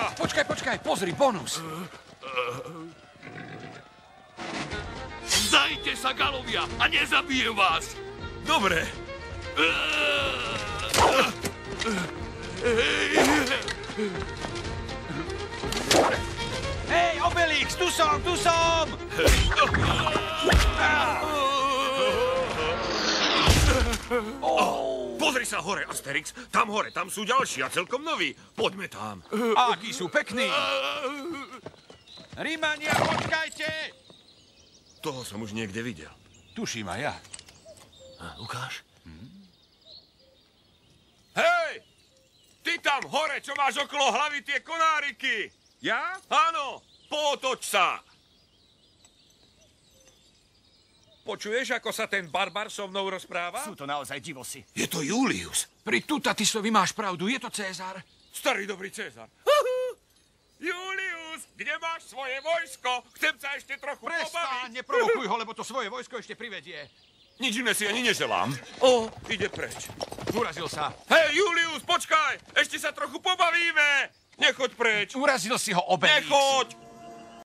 Počkaj, pozri, bonus. Zdajte sa, galovia, a nezabijem vás. Dobre. Hej, Obelix, tu som! Pozri sa hore, Asterix. Tam hore, tam sú ďalší a celkom noví. Poďme tam. Akí sú pekní. Rímania, počkajte! Toho som už niekde videl. Tuším aj ja. Ukáž. Hej! Ty tam hore, čo máš okolo hlavy tie konáriky. Ja? Áno, potoč sa. Počuješ, ako sa ten barbar so mnou rozpráva? Sú to naozaj divosy. Je to Julius. Pri Tutatisovi máš pravdu, je to Cézar. Starý dobrý Cezar. Julius, kde máš svoje vojsko? Chcem sa ešte trochu Prestaň, pobaviť. neprovokuj ho, lebo to svoje vojsko ešte privedie. Nič iné si ani neželám. O, ide preč. Urazil sa. Hej, Julius, počkaj! Ešte sa trochu pobavíme! Nechoď preč! Urazil si ho, Obelix. Nechoď!